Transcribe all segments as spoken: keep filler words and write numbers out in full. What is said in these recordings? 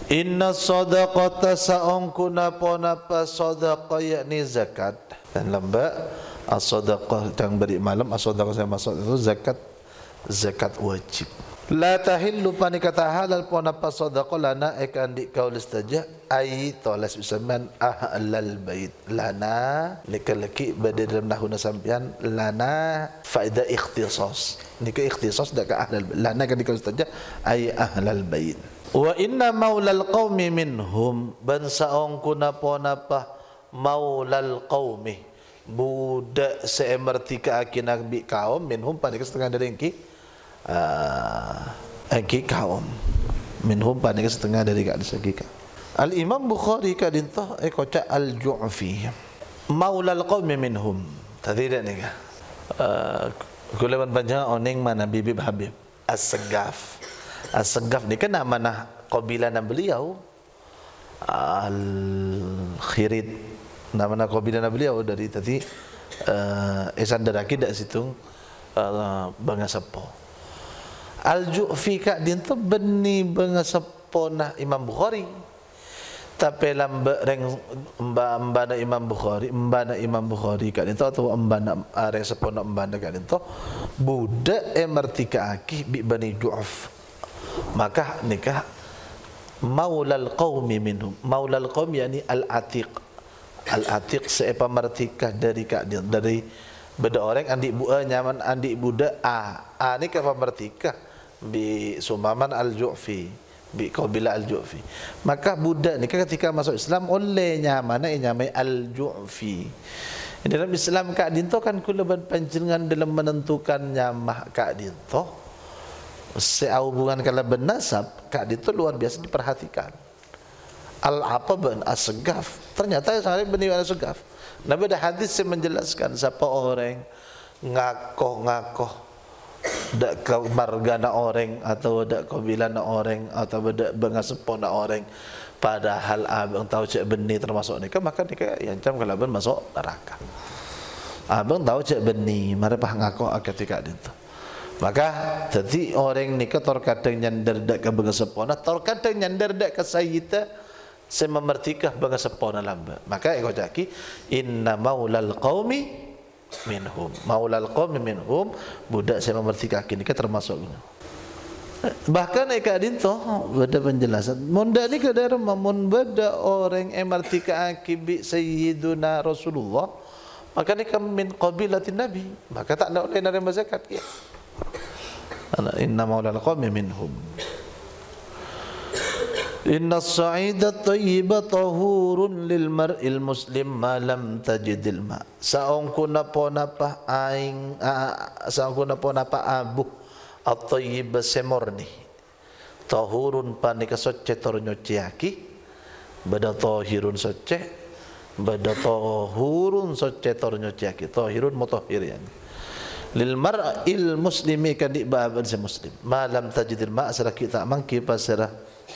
Inna sadaqata sa'ungkuna ponapa sadaqa yakni zakat. Dan lamba as-sadaqah yang beri malam as-sadaqah saya masuk itu zakat, zakat wajib. La tahillu pani kata halal ponapa sadaqah lana ekan di kaulis saja ai tolas usaman ahlal bait lana laki-laki berada dalam nahuna sampian lana faedah ikhtisas. Nika ikhtisas dak ahlal lana kan di kaulis saja ai ahlal bait. Wa inna maulal qaumi minhum bansaong kuna ponapa maulal qaumi budak seemerti ka akinak bi kaum minhum pada setengah dari engki uh, engki kaum minhum pada setengah dari ka segi ka Al Imam Bukhari ka dinto e kota Al Ju'fi maulal qaumi minhum tadi dak nika uh, kuleban panjang oning mana bibib Habib As-Segaf. As-Segaf ni kan nama nah qabilah beliau Al-Khirid, nama nah qabilah beliau dari tadi uh, esan daraki dak situng uh, bangasepo. Al-Ju'fi kak dinto beni bangasepo nah Imam Bukhari. Tapi lambe reng mbana Imam Bukhari, mbana Imam Bukhari kak dinto atau mbana reng sepona mbana kak dinto budak emertika aki bi bani Ju'f. Maka nikah maulal qaumi minhum maulal qaum yani al-atiq al-atiq seapa martika dari kak dari beda orang andi bu nyaman andi budak a a ni ka pamartika bi sumaman al-Ju'fi bi qabilah al-Ju'fi. Maka budak ni ketika masuk Islam oleh nyaman ai nyamai al-Ju'fi. Dalam Islam kak dinto kan kulaban panjenengan dalam menentukan nyamah kak dinto sehubungan kalau bernasab kak itu luar biasa diperhatikan. Al-apa ben As-Segaf ternyata sangat benih As-Segaf. Nabi ada hadis yang menjelaskan siapa orang ngakoh-ngakoh dak kemargana orang atau dak kabilana orang atau dak bengasepona orang padahal abang tahu cek benih termasuk nikah maka nikah yang cam kalau ben masuk neraka. Abang tahu cek benih mari pah ngakoh ketika itu. Maka jadi orang nikah terkadang nyandar dak ke bengasepona terkadang nyandar dak ke sayyita sememertikah bengasepona lamba. Maka eko jaki inna maulal qaumi minhum maulal qaumi minhum budak sememertikah kini ke termasuk bahkan eka dinto beda penjelasan munda ni ke daerah mun beda orang emertika akibi sayyiduna Rasulullah maka ni min qabilatin nabi maka tak nak oleh nerima zakat ya. Inna maulal qaumi minhum Inna as-sa'ida at-tayyiba tahurun lil mar'il muslim ma lam tajidil ma saong kuna ponapa aing saong kuna ponapa abu at-tayyiba semorni tahurun panika socce tornyociaki bada tahirun socce bada tahurun socce tornyociaki tahirun mutahhir yani lil mar'il muslimi kadi baban se muslim malam tajidil ma asra kita mangki pasara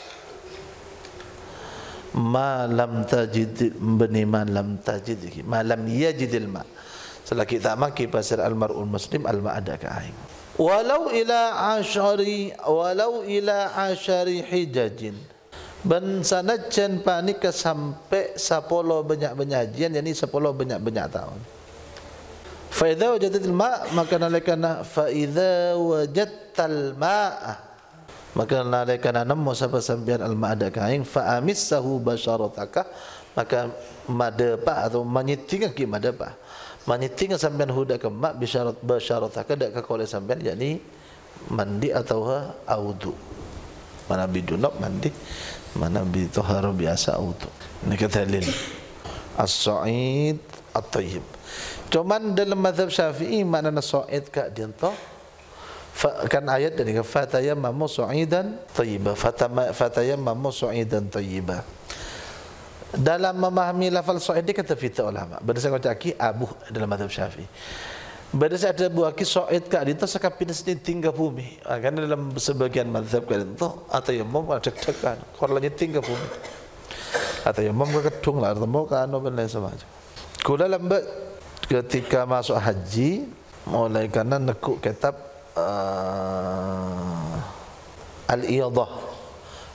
malam tajid bani malam tajid malam yajidil ma sala kita mangki pasara al mar'ul muslim al ma'ada ka aing walau ila ashari walau ila ashari hijajin ban sanajan panika sampai sepuluh banyak penyajian yani sepuluh banyak banyak tahun. Fa idza wajadtal ma' maka nalikana fa idza wajadtal ma' maka nalikana nemu sapa sampean al ma'ada kaing fa amissahu basharataka maka madapa atau manyiting ki madapa manyiting sampean huda ke ma' bisyarat basharataka dak ka oleh sampean yakni mandi atau audu mana bidunok mandi mana bi tahara biasa audu ni kata lil as-sa'id at-tayyib. Cuman dalam mazhab Syafi'i makna sa'id ka dinto kan ayat dari fatayammamu sa'idan thayyiba fatayammamu sa'idan thayyiba. Dalam memahami lafal sa'id kata fita ulama berdasarkan caki abu dalam mazhab Syafi'i. Berdasarkan ada buaki sa'id ka dinto sakapin sini tinggal bumi. Kan dalam sebagian mazhab ka dinto atau yammum cek-cekan korlanya tinggal bumi. Atau yammum ka kedung lah atau ka anu ben lain semacam. Kula lambat ketika masuk haji mulai karena nekuk kitab uh, Al-Iyadah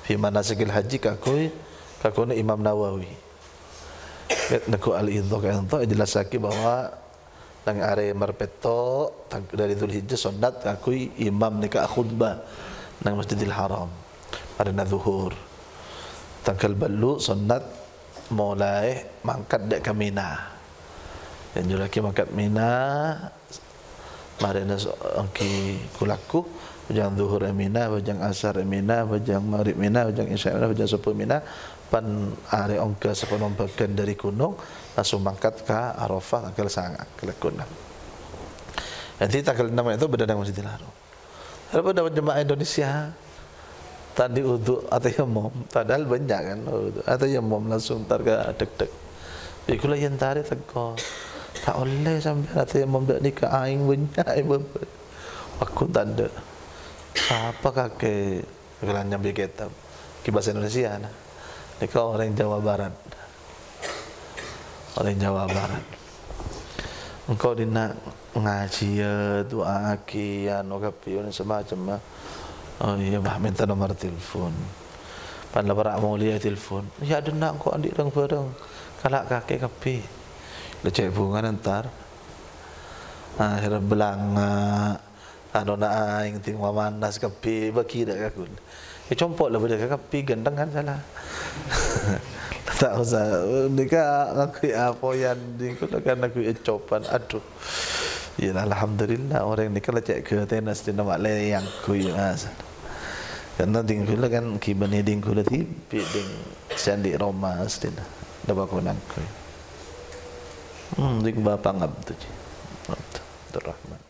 fi manasikil haji kakoi kakone Imam Nawawi. Naku al-idhah kan tu jelas lagi bahwa nang are marpeto dari Dzulhijjah sunat kakoi imam nika khutbah nang Masjidil Haram pada zuhur. Tanggal balu sunat mulai mangkat dek ke Mina. Yang lagi mangkat Mina mari nas angki kulaku bajang zuhur Mina, bajang asar Mina, bajang maghrib Mina, bajang isya Mina, bajang subuh Mina, pan are ongka sepenuh bagian dari gunung langsung mangkat ke Arafah tanggal sangat ke enam. Nanti tanggal enam itu berdana Masjidil Haram. Ada dapat jemaah Indonesia tadi uduk atau yamum, padahal banyak kan uduk atau yamum langsung targa deg-deg. Ikulah yang tarik tegur. Tak boleh sampai atau yamum dak nikah aing banyak ibu. Aku tak ada. Apa kakek kalau nyambi kitab ke bahasa Indonesia nah. Nikah orang Jawa Barat. Orang Jawa Barat. Engkau dina ngaji ya doa akian okapiun semacam. Oh iya bah minta nomor telepon. Pan lapar mulia telepon. Ya ada nak kau adik dang bareng. Kalak kakek kapi. Lecek bunga nantar. Akhirnya belanga. Ano na aing ting mamanas kapi bagi dak kakun. Ya compok lah benda kapi gendang kan salah. Tak usah nikah aku apa yang dikatakan aku copan aduh. Ya alhamdulillah orang nikah lecek ke tenas di nama le yang ku ya. Karena tinggal kan kibani dingkul ti ding sandi Roma astina dapat kunan ku. Hmm ding bapa ngab tu. Abdurrahman.